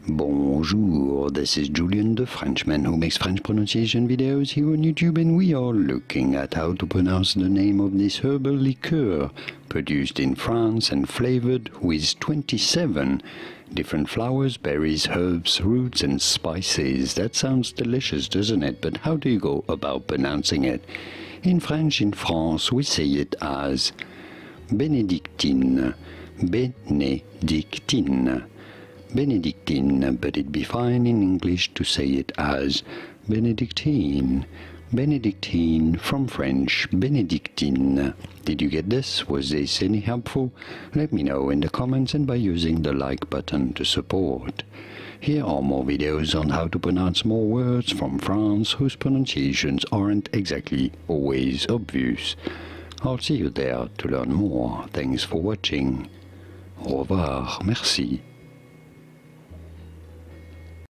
Bonjour, this is Julien, the Frenchman who makes French pronunciation videos here on YouTube, and we are looking at how to pronounce the name of this herbal liqueur produced in France and flavored with 27 different flowers, berries, herbs, roots and spices. That sounds delicious, doesn't it? But how do you go about pronouncing it? In French, in France, we say it as Bénédictine, Bénédictine, Bénédictine, but it'd be fine in English to say it as Bénédictine. Bénédictine, from French, Bénédictine. Did you get this? Was this any helpful? Let me know in the comments and by using the like button to support. Here are more videos on how to pronounce more words from France whose pronunciations aren't exactly always obvious. I'll see you there to learn more. Thanks for watching. Au revoir. Merci.